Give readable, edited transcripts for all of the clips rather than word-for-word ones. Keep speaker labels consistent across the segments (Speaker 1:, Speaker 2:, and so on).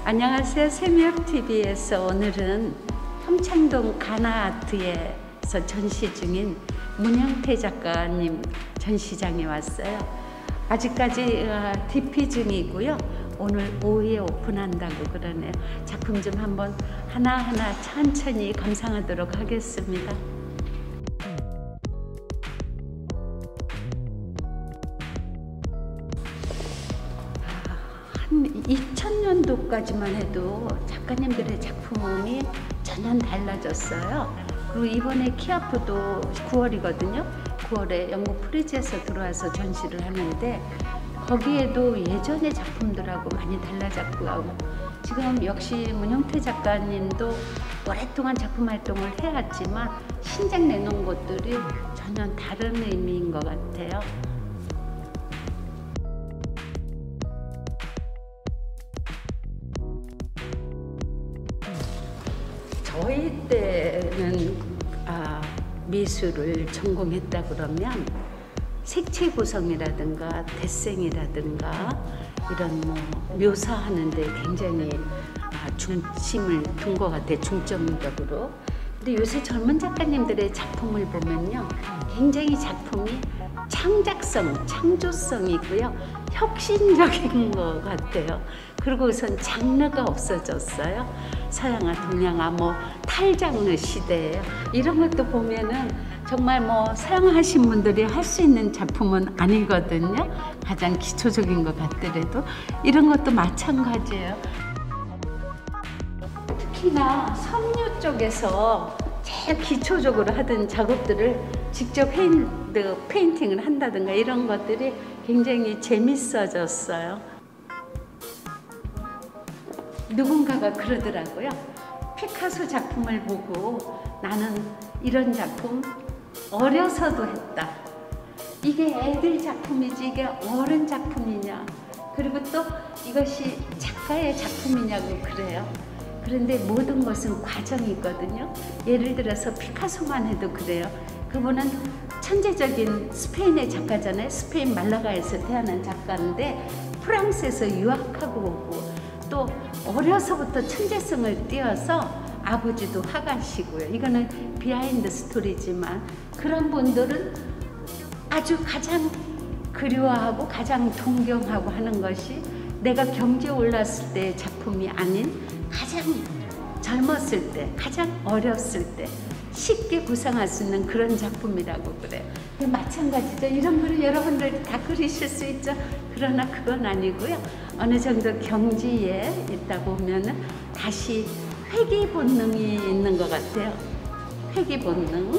Speaker 1: 안녕하세요. 세미업TV에서 오늘은 평창동 가나아트에서 전시 중인 문영태 작가님 전시장에 왔어요. 아직까지 DP 중이고요. 오늘 오후에 오픈한다고 그러네요. 작품 좀 한번 하나하나 천천히 감상하도록 하겠습니다. 한 2000년도까지만 해도 작가님들의 작품이 전혀 달라졌어요. 그리고 이번에 키아프도 9월이거든요. 9월에 영국 프리즈에서 들어와서 전시를 하는데 거기에도 예전의 작품들하고 많이 달라졌고요. 지금 역시 문영태 작가님도 오랫동안 작품 활동을 해왔지만 신작 내놓은 것들이 전혀 다른 의미인 것 같아요. 저희 때는 미술을 전공했다 그러면 색채 구성이라든가 데생이라든가 이런 묘사하는 데 굉장히 중심을 둔 것 같아요. 중점적으로. 근데 요새 젊은 작가님들의 작품을 보면요, 굉장히 작품이 창작성, 창조성이고요, 혁신적인 것 같아요. 그리고 우선 장르가 없어졌어요. 서양화, 동양화, 탈장르 시대예요. 이런 것도 보면은 정말 사용하신 분들이 할 수 있는 작품은 아니거든요. 가장 기초적인 것 같더라도 이런 것도 마찬가지예요. 특히나 섬유 쪽에서 제일 기초적으로 하던 작업들을 직접 핸드 페인팅을 한다든가 이런 것들이 굉장히 재밌어졌어요. 누군가가 그러더라고요. 피카소 작품을 보고 나는 이런 작품 어려서도 했다. 이게 애들 작품이지 이게 어른 작품이냐. 그리고 또 이것이 작가의 작품이냐고 그래요. 그런데 모든 것은 과정이 있거든요. 예를 들어서 피카소만 해도 그래요. 그분은 천재적인 스페인의 작가잖아요. 스페인 말라가에서 태어난 작가인데 프랑스에서 유학하고 오고 또 어려서부터 천재성을 띄어서 아버지도 화가시고요. 이거는 비하인드 스토리지만 그런 분들은 아주 가장 그리워하고 가장 동경하고 하는 것이 내가 경지에 올랐을 때의 작품이 아닌 가장 젊었을 때, 가장 어렸을 때 쉽게 구상할 수 있는 그런 작품이라고 그래요. 마찬가지죠. 이런 글을 여러분들 다 그리실 수 있죠. 그러나 그건 아니고요. 어느 정도 경지에 있다 보면은 다시 회귀 본능이 있는 것 같아요. 회귀 본능.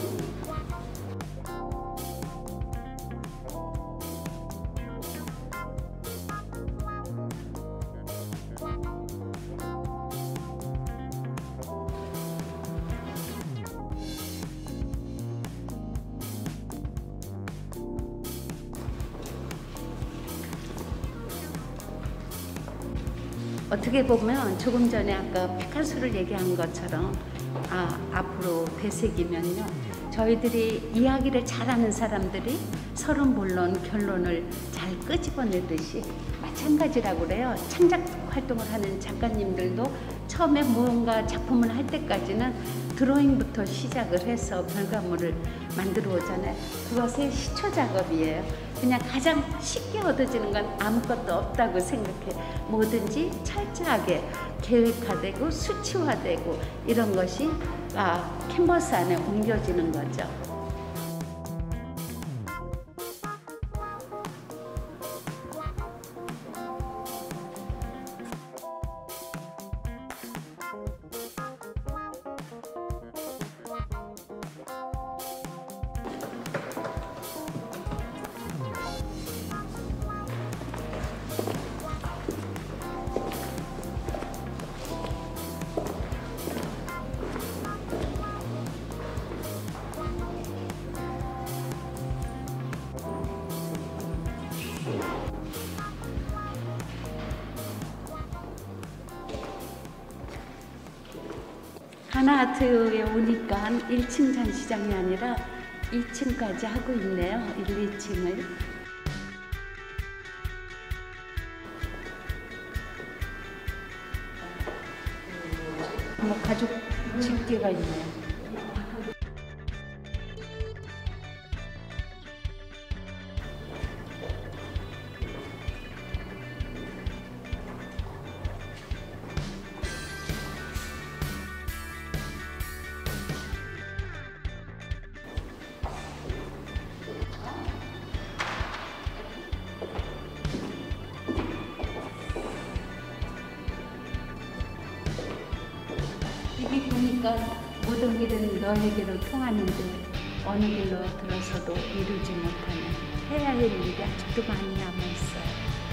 Speaker 1: 어떻게 보면 조금 전에 아까 피카소를 얘기한 것처럼 앞으로 되새기면요, 저희들이 이야기를 잘하는 사람들이 서론 본론 결론을 잘 끄집어내듯이 마찬가지라고 그래요. 창작 활동을 하는 작가님들도 처음에 무언가 작품을 할 때까지는 드로잉부터 시작을 해서 결과물을 만들어 오잖아요. 그것의 시초 작업이에요. 그냥 가장 쉽게 얻어지는 건 아무것도 없다고 생각해. 뭐든지 철저하게 계획화되고 수치화되고 이런 것이 캔버스 안에 옮겨지는 거죠. 가나아트에 오니까 1층 전시장이 아니라 2층까지 하고 있네요. 1, 2층을. 뭐 가죽 집게가 있네요. 여기 보니까 모든 길은 너에게로 통하는데 어느 길로 들어서도 이루지 못하는 해야 할 일이 아직도 많이 남아있어요.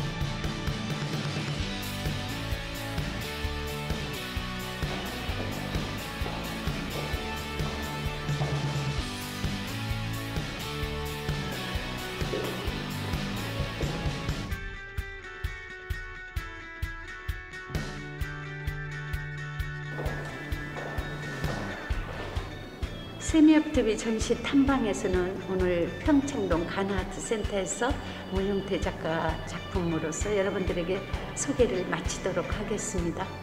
Speaker 1: 세미업TV 전시 탐방에서는 오늘 평창동 가나아트센터에서 문용태 작가 작품으로서 여러분들에게 소개를 마치도록 하겠습니다.